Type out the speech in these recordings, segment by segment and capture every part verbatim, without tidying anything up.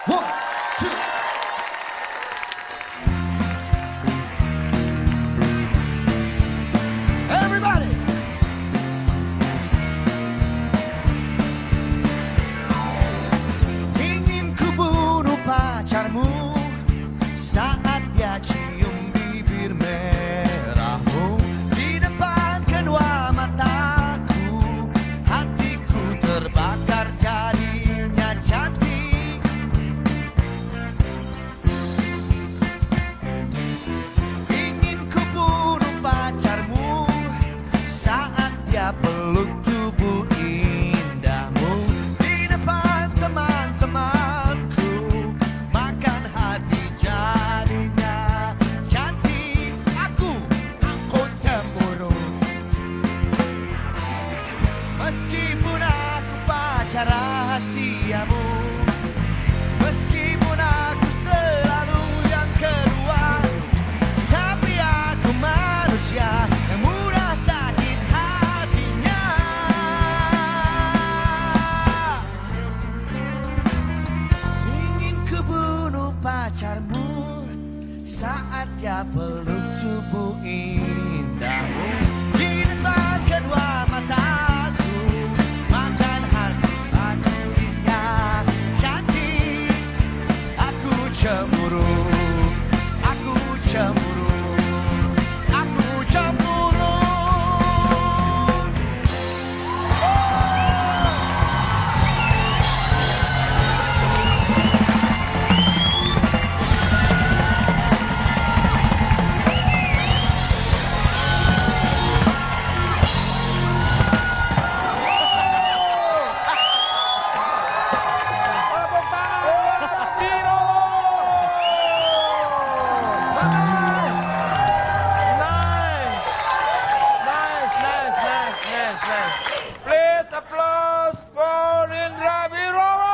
One, two. Everybody. Ingin ku bunuh pacarmu saat dia cium bibir merahmu di depan kedua mataku. Hatiku terbakar jadinya cantik. Ingin ku bunuh pacarmu saat dia peluk tubuh indahmu di depan teman-temanku. Makan hati jadinya cantik. Aku, aku cemburu. Meskipun aku pacar rahasiamu, meskipun aku selalu yang kedua, tapi aku manusia yang mudah sakit hatinya. Ingin ku bunuh pacarmu saat dia peluk tubuh indahmu di depan kedua mataku. Makan hati hatinya cantik. Aku cemburu, aku cemburu, aku cemburu. Please applause for Indra Birowo.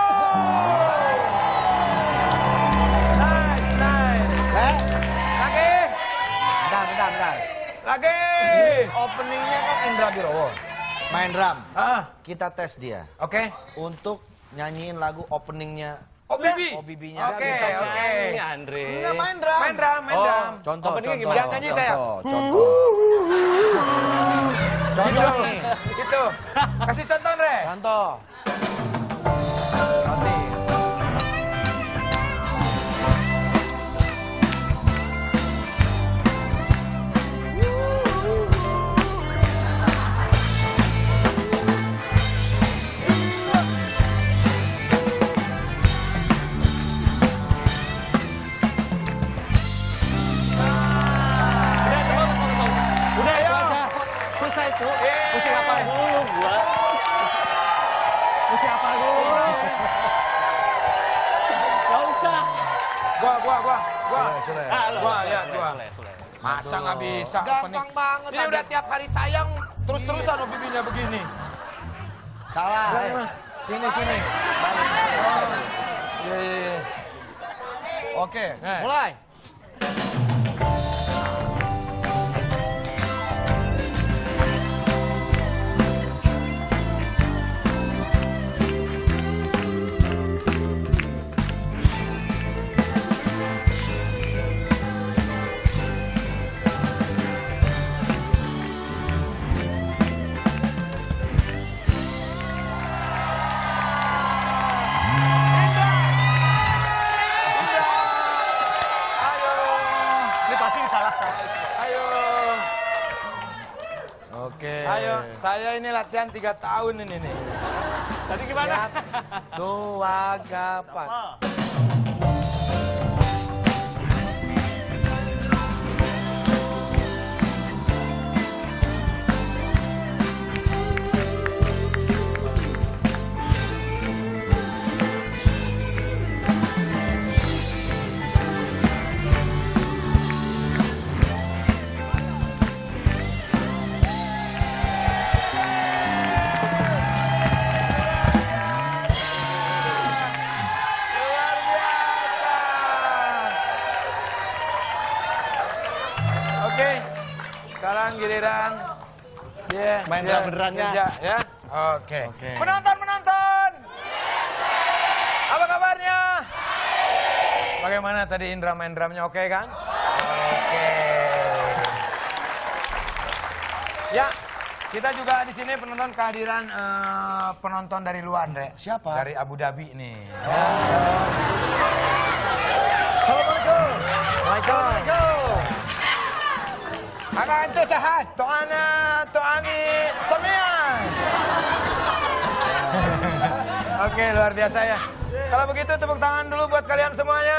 Nice, nice. Eh, Lagi, bentar, bentar, bentar. lagi. Openingnya kan Indra Birowo, main drum. Ah, Kita tes dia oke. untuk nyanyiin lagu openingnya Oh Bibi. O B B-nya. Oke, oke. Andre. Enggak main drum. Main drum, main Oh. drum. Contoh, Openingnya contoh. gimana? Yang nyanyi saya. Contoh, contoh. Contoh nih. Gitu. Kasih contoh, Andre. Contoh. Roti. Udah, tunggu, tunggu, tunggu. Udah, itu aja. Susah itu. Musik apa dulu, gua? Musik- Musik apa dulu? Gak usah. Gua, gua, gua, gua. Sule, Sule. Ah, lo, Gua, Sule, lihat, Sule, gua. Sule, Sule. Masa nggak bisa? Gampang opening? banget. Ini udah tiap hari tayang terus-terusan oh bibinya begini. Salah. Udah, eh. Mas. Sini, sini. Balik, balik, balik. Iya, iya, iya. Oke, Eh. mulai. Ini pasti disalahkan. Ayo, Oke. ayo. Saya ini latihan tiga tahun ini nih. Tadi gimana? Siap. Dua, gapat. Sekarang giliran dia Main dia drum benerannya. kerja, ya. Oke. Oke. Penonton penonton. Apa kabarnya? Bagaimana tadi Indra main drumnya, oke kan? Oke. Ya, kita juga di sini penonton kehadiran eh, penonton dari luar, Andre. Siapa? Dari Abu Dhabi nih. Assalamualaikum. Assalamualaikum. Anak ente sehat, to'ana, to'ani, semian. Oke, luar biasa ya. Kalau begitu tepuk tangan dulu buat kalian semuanya.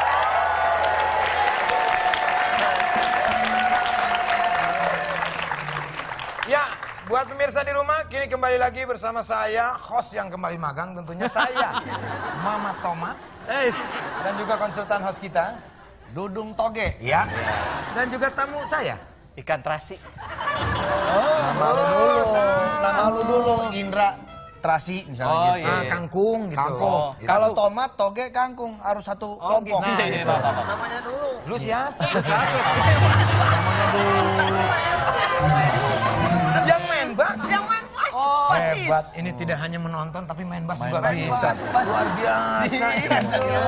Ya, buat pemirsa di rumah, kini kembali lagi bersama saya, host yang kembali magang tentunya saya, Mama Tomat, Es. dan juga konsultan host kita, Dudung Toge. ya, dan juga tamu saya. Ikan terasi. Nama lu dulu. Nama lu dulu. Indra Terasi misalnya Oh, gitu. iya. Ah, kangkung gitu. Kangkung. Oh, gitu. Kalau tomat, toge, kangkung harus satu Oh, kelompok. gitu. Iya, iya, Pak, Pak, Pak. Namanya dulu. Lu siapa? Lu siapa? Namanya dulu. Yang main bass? Yang main bass. Oh, Basis. Hebat, ini tidak hanya menonton tapi main bass juga bass, bisa. bass. Luar biasa. Iya,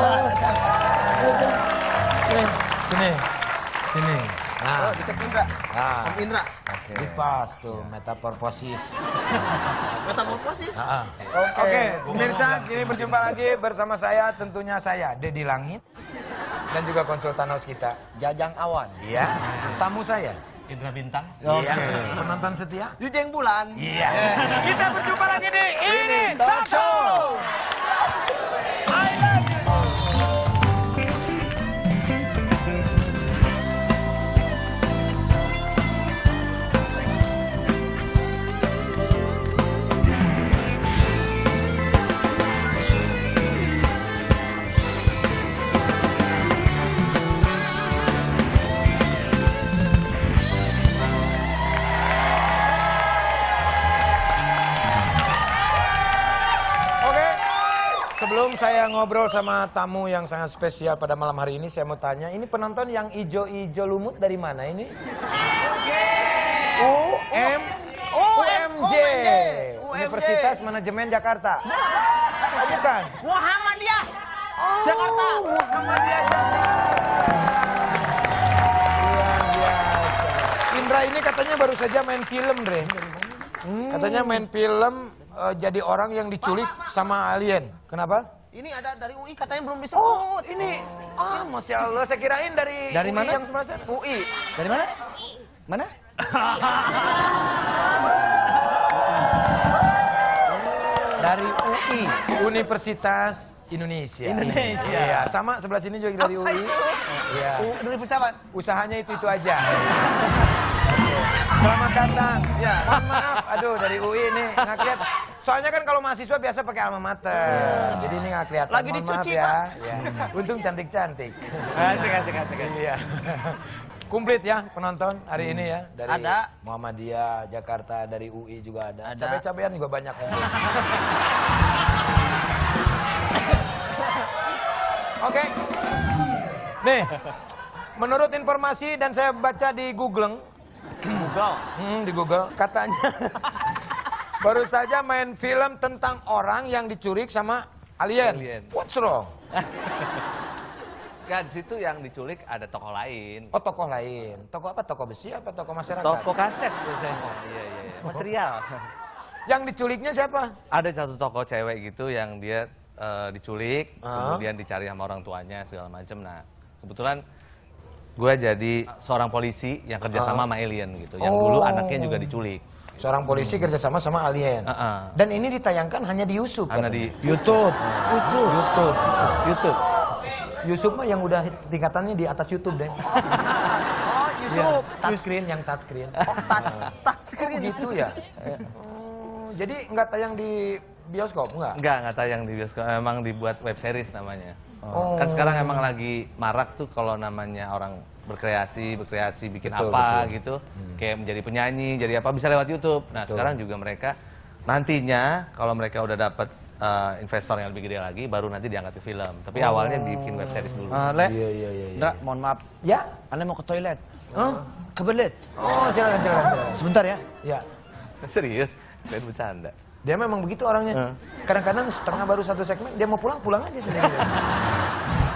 Sini, sini, sini. Nah, Oh, deket Indra. nah. Om Indra. Di pas tuh, metaporposis. Metamorfosis. Ah, ah. Oke. Oke, pemirsa, kini berjumpa lagi bersama saya, tentunya saya, Dedi Langit. Dan juga konsultan host kita. Jajang Awan. Iya, tamu saya. Indra Bintang. Iya, penonton setia. Yujeng Bulan. Iya. Kita berjumpa lagi di Ini Talk Show. I love you. Oke, sebelum saya ngobrol sama tamu yang sangat spesial pada malam hari ini, saya mau tanya, ini penonton yang ijo-ijo lumut dari mana ini? U M U M J Universitas Manajemen Jakarta. Oh, bukan? Muhammadiyah. Oh, Jakarta. Muhammadiyah Jakarta. Luar biasa. Indra ini katanya baru saja main film, Dre. Katanya main film eh, jadi orang yang diculik sama alien. Kenapa? Ini ada dari U I katanya belum disebut. Oh, ini. Ah, Masya Allah. Saya kirain dari Dari U I mana? yang sebelah sana. U I. Dari mana? Mana? Dari U I. Universitas Indonesia. Indonesia. Iya, sama sebelah sini juga dari U I. Iya. U Universitas apa? Usahanya itu-itu aja. Selamat datang. Ya, mohon maaf. Aduh, dari U I ini nggak kelihatan. Soalnya kan kalau mahasiswa biasa pakai alma mater. Jadi ini nggak kelihatan. Lagi Mohon dicuci, maaf ya. Pak. Ya. Untung cantik-cantik. Asik, asik, asik. Iya. Komplit ya penonton hari ini ya. Dari Ada. Muhammadiyah, Jakarta, dari U I juga ada. Ada. Cabai-cabean juga banyak. Oke. Nih, menurut informasi dan saya baca di Google, Google. hmm, di Google katanya baru saja main film tentang orang yang diculik sama alien. Alien. What's wrong? Kan di situ yang diculik ada tokoh lain. Oh, tokoh lain. Tokoh apa? Tokoh besi apa tokoh masyarakat? Tokoh kaset biasanya. Iya, iya, iya. Material. Yang diculiknya siapa? Ada satu tokoh cewek gitu yang dia eh, diculik, Ah. kemudian dicari sama orang tuanya segala macam. Nah, kebetulan gue jadi seorang polisi yang kerja sama sama alien gitu. Yang dulu Oh. anaknya juga diculik. Seorang polisi kerjasama sama alien. Uh-uh. Dan ini ditayangkan hanya di YouTube. Karena katanya. di YouTube. YouTube. YouTube. YouTube. YouTube mah yang udah tingkatannya di atas YouTube deh. Oh, Yusuf. Touchscreen, yang touchscreen. Oh, touch, touch Oh, screen. gitu ya? Oh, jadi nggak tayang di bioskop, nggak? Enggak, enggak tayang di bioskop. Emang dibuat web series namanya. Oh. Kan sekarang emang lagi marak tuh kalau namanya orang berkreasi, berkreasi bikin Betul, apa betul. gitu. Kayak menjadi penyanyi, jadi apa bisa lewat YouTube. Nah, Betul. sekarang juga mereka nantinya kalau mereka udah dapat eh, investor yang lebih gede lagi baru nanti diangkat ke film. Tapi awalnya bikin web series dulu. Ah, Le. Iya, iya, iya. Indra, mohon maaf. Ya? Anda mau ke toilet? Hah? Kebelet. Oh, silakan, silakan. silakan. Sebentar ya. Ya. Serius? Saya bercanda. Dia memang begitu orangnya. Heeh. Kadang-kadang setengah baru satu segmen, dia mau pulang, pulang aja sendiri. Iya, berat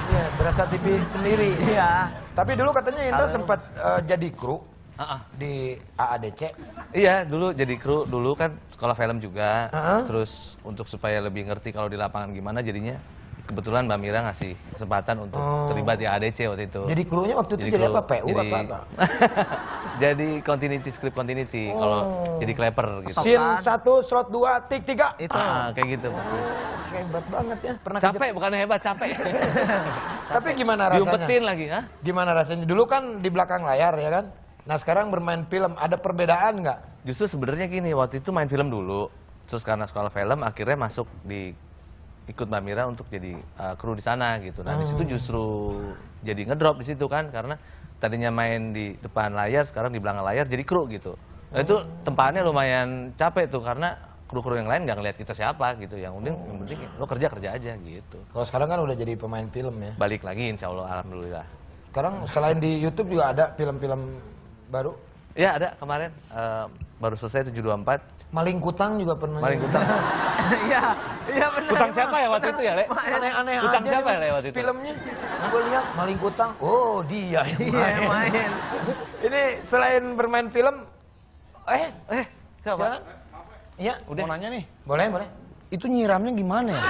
Nasa T V sendiri. Iya. Tapi dulu katanya Indra Halo. sempat eh, jadi kru Ah, ah. di A A D C. Iya, dulu jadi kru, dulu kan sekolah film juga. Heeh. Terus untuk supaya lebih ngerti kalau di lapangan gimana jadinya, kebetulan Mbak Mira ngasih kesempatan untuk Oh. terlibat di A D C waktu itu. Jadi krunya waktu itu jadi kru, apa? P U jadi, apa apa? jadi continuity, script continuity. Kalau Oh. jadi kleper gitu. Scene satu, slot dua, tik tiga. Itu. Ah, kayak gitu. Hebat banget ya. Pernah Capek, bukan hebat, capek. Tapi gimana rasanya? Diumpetin lagi, ha? Gimana rasanya? Dulu kan di belakang layar ya kan? Nah sekarang bermain film, ada perbedaan nggak? Justru sebenarnya gini, waktu itu main film dulu, terus karena sekolah film akhirnya masuk di ikut Mbak Mira untuk jadi uh, kru di sana gitu. Nah di situ justru jadi ngedrop di situ kan, karena tadinya main di depan layar, sekarang di belakang layar jadi kru gitu. Nah itu tempahannya lumayan capek tuh karena kru-kru yang lain nggak ngeliat kita siapa gitu. Yang penting, yang penting lo kerja kerja aja gitu. Kalau sekarang kan udah jadi pemain film ya. Balik lagi Insya Allah, alhamdulillah. Sekarang selain di YouTube juga ada film-film baru. Ya ada kemarin uh, baru selesai tujuh dua empat. Maling Kutang juga pernah. Maling Kutang. Iya. Iya benar. Kutang siapa ya waktu itu ya, Le? Aneh-aneh aja. Kutang siapa ya, Le, waktu itu? Filmnya. Gue lihat Maling Kutang. Oh dia yang Iya, yang main. main. Ini selain bermain film, eh, Eh, siapa? silakan. Iya, Udah. Mau nanya nih, boleh boleh. itu nyiramnya gimana ya?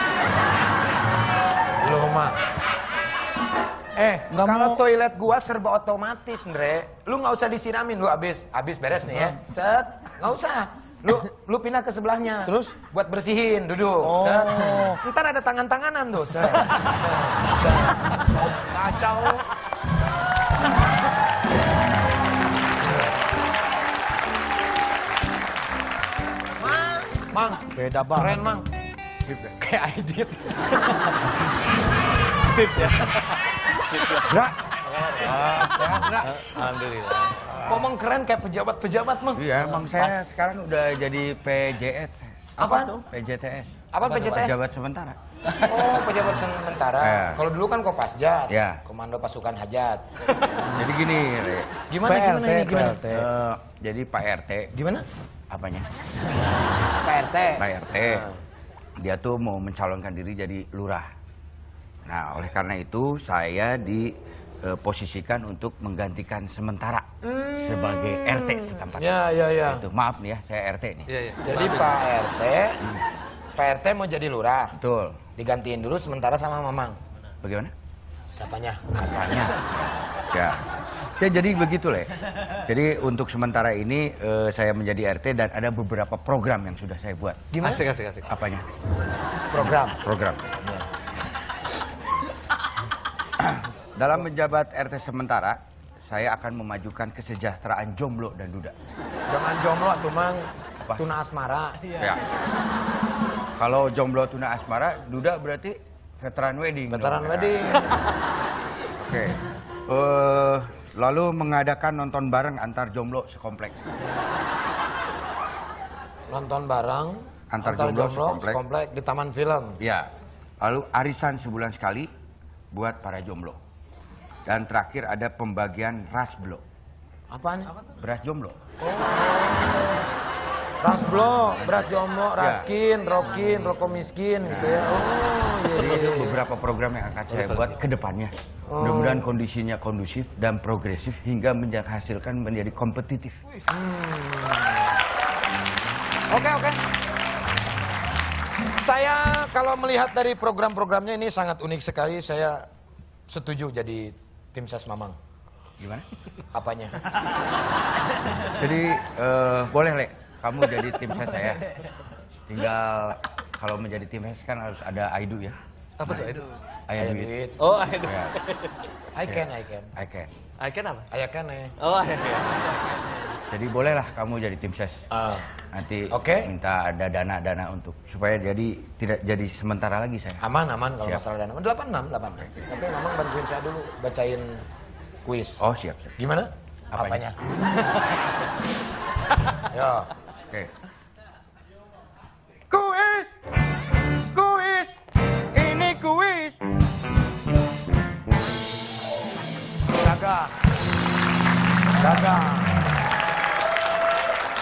Belum mah. Eh, Nggak kalau mau. toilet gua serba otomatis, Ndre. Lu nggak usah disiramin, lu abis abis beres nih ya. Set, nggak usah. Lu lu pindah ke sebelahnya. Terus? Buat bersihin, duduk. Oh. Set. Ntar ada tangan-tanganan tuh. Set. Set. Kacau. Mang, Beda banget. keren Mang. Kayak Aidit. Nggak, Alhamdulillah. ngomong keren kayak pejabat-pejabat, Mang. Iya, emang saya sekarang udah jadi P J S. Apa tuh? P J T S. Apa P J T S? Pejabat sementara. Oh, pejabat sementara. Iya. Kalau dulu kan Kopasjat, Iya. Komando Pasukan Hajat. Jadi gini, Re. Gimana gimana ini gimana? P L T. Eh, jadi Pak R T, Gimana? apanya? P R T. Pak R T, dia tuh mau mencalonkan diri jadi lurah. Nah, oleh karena itu saya diposisikan untuk menggantikan sementara sebagai R T setempat. Ya, ya, ya. Itu, maaf nih ya, saya R T nih. Iya, iya. Jadi Pak R T, Pak R T mau jadi lurah. Betul. Digantiin dulu sementara sama Mamang. Bagaimana? Siapanya? Apanya? Ya. Ya jadi begitu, Le. Jadi untuk sementara ini eh, saya menjadi R T dan ada beberapa program yang sudah saya buat. Gimana? Asik, asik, asik. Apanya? Program. Program. Dalam menjabat R T sementara, saya akan memajukan kesejahteraan jomblo dan duda. Jangan jomblo tuh Mang. Apa? Tuna asmara. Ya. Kalau jomblo tuna asmara, duda berarti veteran wedding. Veteran dong, ya. wedding. Oke. Eh, lalu mengadakan nonton bareng antar jomblo sekomplek. Nonton bareng. Antar jomblo sekomplek. sekomplek di taman film. Ya. Lalu arisan sebulan sekali buat para jomblo. Dan terakhir ada pembagian rasblo. Apaan? Beras jomblo. Rasblo, berat jomblo, Ya. raskin, rokin, rokok miskin gitu ya. Oh, iya. Jadi itu beberapa program yang akan saya buat ke depannya. Mudah-mudahan kondisinya kondusif dan progresif hingga menghasilkan menjadi kompetitif. Oke, oke. Saya kalau melihat dari program-programnya ini sangat unik sekali. Saya setuju jadi tim ses Mamang. Gimana? Apanya? Jadi eh, boleh, Le, kamu jadi tim ses saya. Tinggal kalau menjadi tim ses kan harus ada Aidu ya. Apa tuh, Edu? Ayah Ayo duit. duit. Oh, Edu. Ya, I can, I can. I can. Icon apa? I can eh. Oh, iya. Jadi bolehlah kamu jadi tim ses. Ah, Nanti Oke. minta ada dana-dana untuk supaya jadi tidak jadi sementara lagi saya. aman, aman kalau Siap. masalah dana. delapan enam, delapan enam. Tapi Mamang bantuin saya dulu bacain kuis. Oh siap. siap. Gimana? Apanya? Yo. Oke. Kuis, kuis, ini kuis. Gagah. Gagah.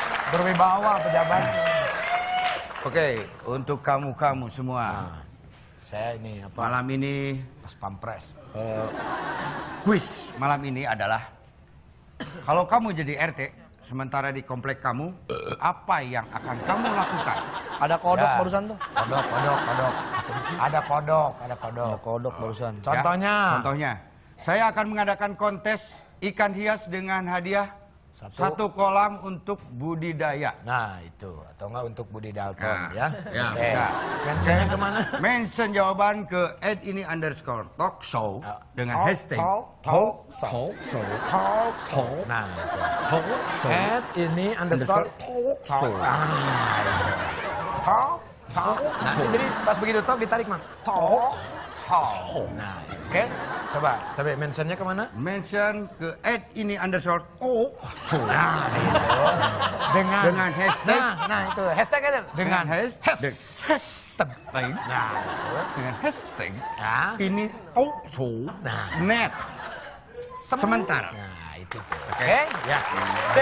Berwibawa pejabat. Oke, untuk kamu-kamu semua. Saya ini apa? Malam ini Pas pampres. eh, kuis malam ini adalah kalau kamu jadi R T sementara di komplek kamu, apa yang akan kamu lakukan? Ada kodok Ya. barusan tuh. Kodok, kodok, kodok. Ada kodok, ada kodok. Ada kodok barusan. Ya, Contohnya. Contohnya, saya akan mengadakan kontes ikan hias dengan hadiah Satu. satu kolam untuk budidaya. Nah itu, atau enggak untuk Budi Dalton Nah, ya. ya, Oke. bisa. Mentionnya kemana? Mention jawaban ke at ini underscore talk show dengan Talk, hashtag talk, talk, talk show. Talk show. Nah, itu. Talk show. At ini underscore talk show. Ah, itu. Talk, talk. Nah, jadi pas begitu talk ditarik mah. Talk, talk. Nah, oke. Coba, tapi mentionnya kemana? Mention ke at ini underscore talk show. Nah, itu. Dengan, Dengan hashtag. Nah, nah itu hashtag aja. Dengan Dengan hashtag. hashtag. Nah, itu. Dengan hashtag Nah, ini talk show. Nah. Net. Sementara. Nah, itu tuh. Oke, ya. Sip.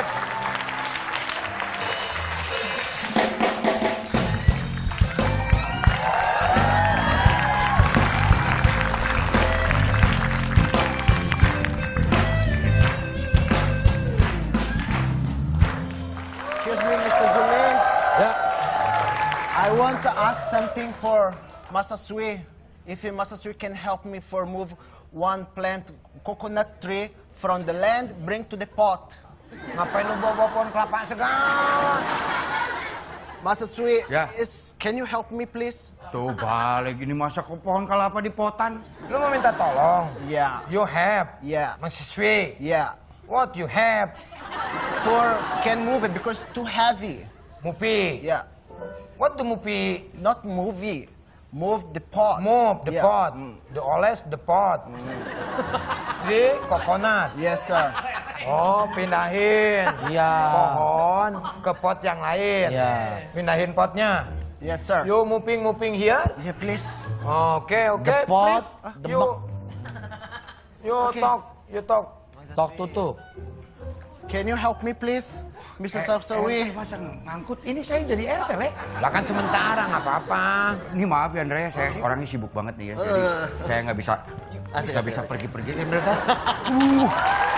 Excuse me, Mister Zuli. Ya. I want to ask something for Master Sui. If you, Master Sui, can help me for move one plant coconut tree from the land, bring to the pot. Ngapain lu bawa pohon kelapa segala? Master Sui, Ya. is can you help me, please? Tuh balik ini masa ke pohon kelapa di potan. Lu mau minta tolong? Yeah, You have. yeah, Mahasiswi. yeah. What you have? For can move it because too heavy. Mupi. Yeah, What the mupi? not movie. Move the pot. Move the Yeah. pot. Mm. The oles the pot. Tree coconut. Yes, sir. Oh, pindahin. Iya. Pohon ke pot yang lain. Iya. Pindahin potnya. Yes, sir. You moving moving here? Yeah, please. Oke, oke. The pot, please. the You, box. you Okay. talk, you talk. Talk to two. Can you help me, please, Mister Sarsawi? Eh, masa ngangkut? Ini saya jadi R T, Le. Lah kan sementara, nggak apa-apa. Ini maaf ya Andrea, saya orangnya sibuk banget nih ya. Jadi saya nggak bisa nggak bisa pergi-pergi. Ya, bentar. Uh,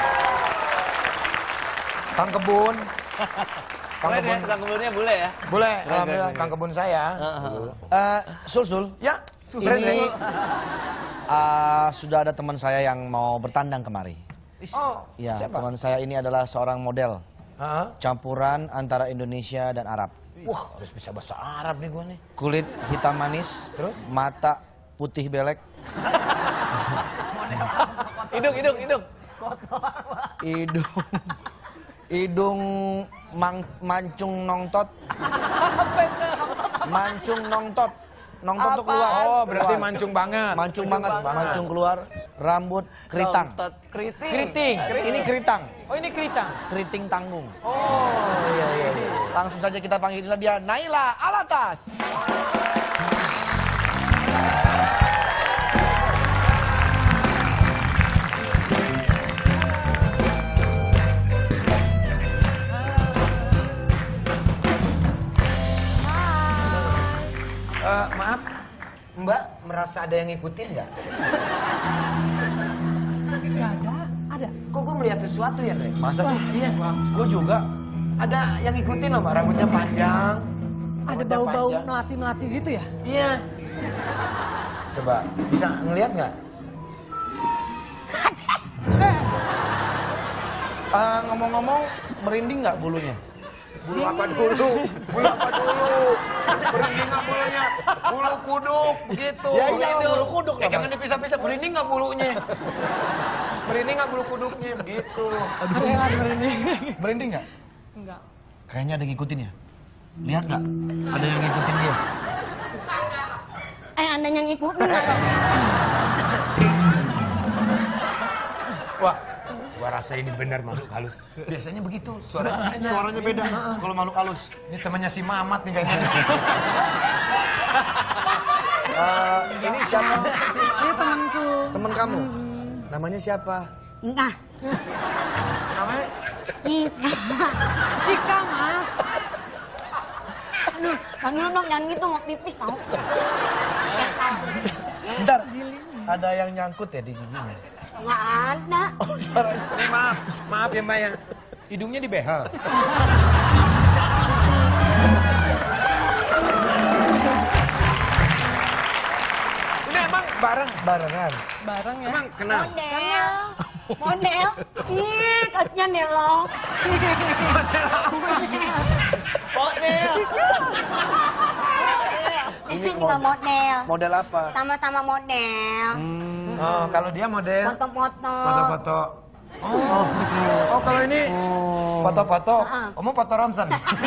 Kang Kebun. Kang Boleh deh, Kebun. tukang kebunnya boleh ya? Boleh, alhamdulillah Kang Kebun saya. Eh, Sul, Sul. Ya, Ini uh, sudah ada teman saya yang mau bertandang kemari. Oh, Ya, siapa? teman saya ini adalah seorang model Heeh. campuran antara Indonesia dan Arab. Wah, harus bisa bahasa Arab nih gue nih. Kulit hitam manis, Terus? mata putih belek, Hidung, hidung, hidung. hidung hidung mang, mancung nongtot. Mancung nongtot. Nongtot tuh keluar. Oh, berarti Keluar. mancung banget. Mancung banget, mancung keluar, rambut keriting. Keriting. Keriting. Ini keritang, Oh, ini keriting. keriting tanggung. Oh, iya iya iya. Langsung saja kita panggillah dia Naila Alatas. Eh, maaf, Mbak merasa ada yang ngikutin nggak? Nggak ada, ada. Kok gue melihat sesuatu ya, Rek? Masa sih? Iya, Gue juga. ada yang ngikutin loh, Mbak. Rambutnya panjang. Ada rambutnya bau-bau panjang. melati-melati gitu ya? Iya. Coba, bisa ngelihat nggak? Eh, ngomong-ngomong, merinding nggak bulunya? Bulu apa dulu? Bulu apa dulu? Merinding nggak bulunya? Bulu kuduk, begitu. Ya iya, bulu kuduk Ya lah, jangan dipisah-pisah, merinding nggak bulunya? Merinding nggak bulu kuduknya? Begitu. Ada yang ada merinding. Merinding nggak? Enggak. Kayaknya ada yang ngikutin ya. Lihat nggak? Ada yang ngikutin dia. Eh, anda yang ngikutin atau? Wah, gua rasa ini benar makhluk halus. Biasanya begitu, suaranya beda. Suaranya beda kalau makhluk halus. Ini temannya si Mamat nih kayaknya. Eh, ini siapa? Ini temanku. Teman kamu? Namanya siapa? Enggak. Namanya? Enggak. Cika, Mas. Aduh, kan dulu dong jangan gitu mau pipis tau. Kayak Bentar, ada yang nyangkut ya di giginya? Nggak ada. Oh, suaranya. Nih maaf, maaf ya Mbak ya. Hidungnya dibehel. Ini emang bareng barengan. Bareng ya. Emang kenal? Model. Model. Ih, kakinya nelong. Model. Ini juga model. Model apa? Sama-sama model. Oh, kalau dia model Foto-foto. foto-foto. Oh, oh kalau ini foto-foto. Kamu foto Ronson.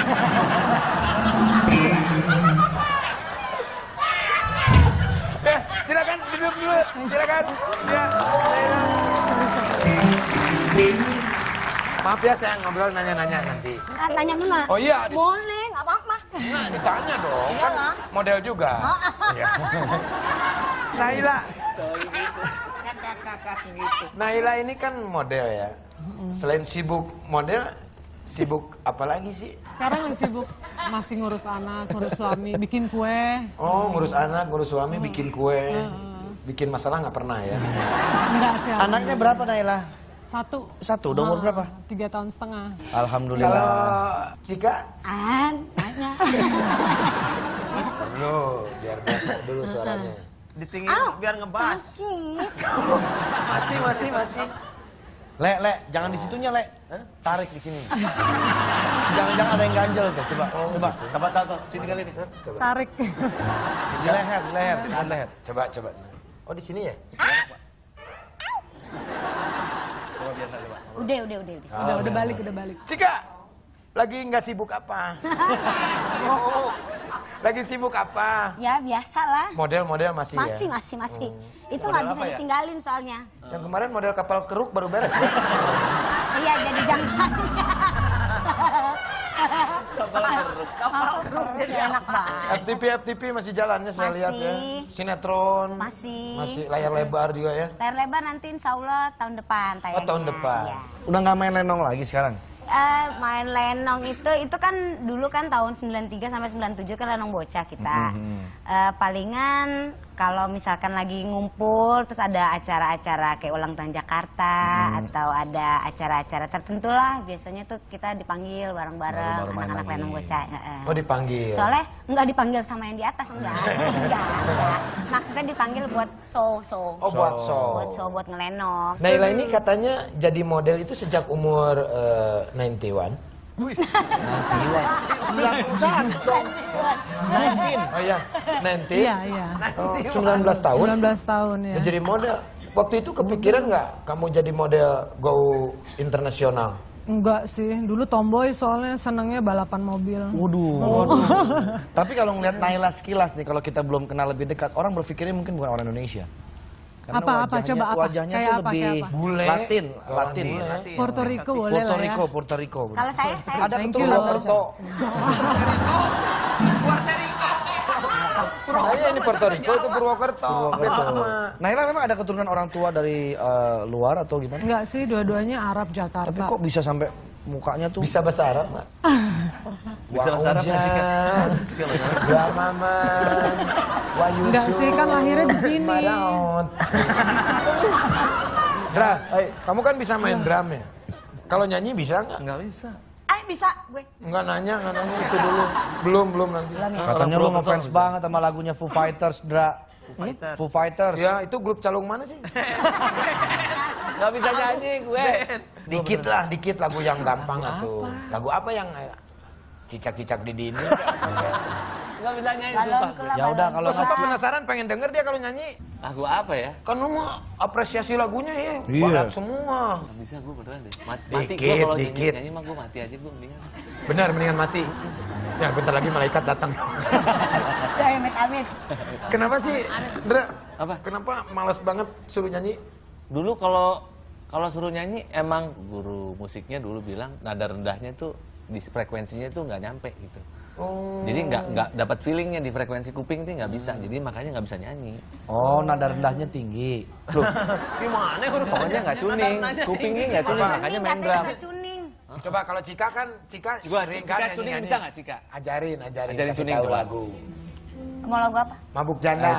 Eh, silakan duduk dulu. Silakan. Ya. Maaf ya saya ngobrol nanya-nanya nanti. Ah, tanya gimana? Oh iya. di- Boleh, nggak apa-apa. Nah, ditanya dong. Kan Iyalah. model juga. Iya. Naila. Naila ini kan model ya. Selain sibuk model, sibuk apa lagi sih? Sekarang yang sibuk masih ngurus anak, ngurus suami, bikin kue. Oh, ngurus anak, ngurus suami, bikin kue. Bikin masalah nggak pernah ya? Enggak sih. Anaknya berapa Naila? Satu. Satu, udah umur Ah, berapa? Tiga tahun setengah. Alhamdulillah. Kalau Cika, An, tanya. perlu biar biasa dulu suaranya. Ditingin biar ngebas. Sakit. Masih, masih, masih. Le, le, jangan di situnya, le. Tarik di sini. Jangan-jangan ada yang ganjel tuh. Coba, coba. Coba tahu tuh, sini kali ini. Coba, Tarik. Di leher, di leher, di leher. coba, coba. Oh di sini ya? Udah, udah, udah, udah. Udah, udah balik, udah balik. Cika, lagi nggak sibuk apa? Lagi sibuk apa? Ya, biasalah. Model-model masih, Masih, ya? masih, masih. Itu nggak bisa ditinggalin soalnya. Yang kemarin model kapal keruk baru beres ya? Iya, jadi jangan. Kapal keruk jadi enak banget. F T P F T P masih jalannya saya Masih. lihat ya. Sinetron. Masih. Masih layar lebar juga ya. Layar lebar nanti insya Allah tahun depan tayangnya. Oh, tahun depan. Iya. Udah nggak main lenong lagi sekarang? Eh, main lenong itu itu kan dulu kan tahun sembilan tiga sampai sembilan tujuh kan lenong bocah kita. Eh, palingan kalau misalkan lagi ngumpul terus ada acara-acara kayak ulang tahun Jakarta atau ada acara-acara tertentu lah biasanya tuh kita dipanggil bareng-bareng Baru-baru main anak-anak lagi. lenong bocah. Heeh. Oh dipanggil. Soalnya nggak dipanggil sama yang di atas enggak, enggak, enggak. Maksudnya dipanggil buat show, show. Oh buat show. Buat show, buat ngelenong. Naila ini katanya jadi model itu sejak umur uh, sembilan puluh satu. sembilan puluh satu dong. sembilan belas. Oh iya, sembilan belas. Iya, iya. Oh, sembilan belas tahun. sembilan belas tahun ya. Udah jadi model. Waktu itu kepikiran nggak kamu jadi model go internasional? Enggak sih, dulu tomboy soalnya senengnya balapan mobil. Waduh. waduh. Tapi kalau ngeliat Naila sekilas nih, kalau kita belum kenal lebih dekat, orang berpikirnya mungkin bukan orang Indonesia. Karena Apa, apa? wajahnya- Coba apa? Wajahnya Kayak tuh apa, lebih kayak apa? Bule. Latin, Orang Latin. bule. Puerto Rico boleh Puerto lah ya. Rico, Puerto Rico. Kalau saya, saya Ada Thank you keturunan loh. dari sana. Oh iya ini Puerto Rico itu Purwokerto. Hampir sama. Naila memang ada keturunan orang tua dari eh, luar atau gimana? Enggak sih, dua-duanya Arab Jakarta. Tapi kok bisa sampai mukanya tuh Bisa bahasa Arab nggak? Bisa bahasa Arab nggak sih, Kak? Ya mama. Wa Yusuf. Enggak sih, kan lahirnya di sini. Maraot. Dra, kamu kan bisa main drum ya? Kalau nyanyi bisa nggak? Nggak bisa. eh bisa gue. Nggak nanya, nggak nanya itu dulu. Belum, belum nanti. katanya lu ngefans banget sama lagunya Foo Fighters, Dra. Foo Fighters. Ya itu grup calung mana sih? Nggak bisa nyanyi gue. Dikit lah, dikit lagu yang gampang atuh. Lagu apa yang eh, cicak-cicak di dinding? Nggak bisa nyanyi, Balon sumpah. kula Ya udah balon kalau Lo sumpah nggak penasaran pengen denger dia kalau nyanyi. Lagu apa ya? Kan lu mau apresiasi lagunya ya, Iya. banyak semua. Nggak bisa gue beneran deh. Mati, mati gue Dikit, kalau nyanyi, dikit. nyanyi mah gue mati aja gue mendingan. Benar, mendingan mati. Ya bentar lagi malaikat datang. Ya, amit amit. Kenapa sih, Dra? Apa? Kenapa malas banget suruh nyanyi? Dulu kalau kalau suruh nyanyi emang guru musiknya dulu bilang nada rendahnya tuh di frekuensinya tuh nggak nyampe gitu. Oh. Jadi nggak nggak dapat feelingnya di frekuensi kuping tuh nggak bisa. Jadi makanya nggak bisa nyanyi. Oh, nada rendahnya tinggi. Loh, gimana gue pokoknya nggak cuning, kupingnya nggak cuning makanya main Katanya drum. nggak cuning. Coba kalau Cika kan, Cika Coba sering Cika kan cuning nyanyi-nyanyi. bisa nggak, Cika? Ajarin, ajarin, Ajarin kasih cuning tahu coba. lagu. Mau lagu apa? Mabuk janda.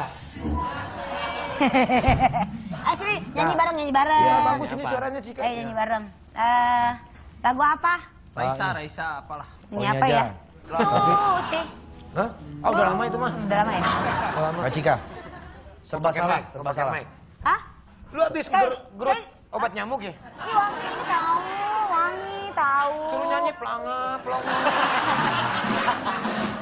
Asri, nyanyi bareng, nyanyi bareng. Ya, bagus ini suaranya Cika. Ayo nyanyi bareng. Eh, lagu apa? Raisa, Raisa, apalah. Ini apa ya? Susi. Hah? Oh, udah lama itu mah. Udah lama ya? Udah lama. Kak Cika. Serba Pakai salah, mic, serba pakai salah. mic. Hah? Lu habis Saya- ger- gerus saya- obat nyamuk ya? Ih, wangi ini tahu, wangi tahu. Suruh nyanyi pelanga, pelongo.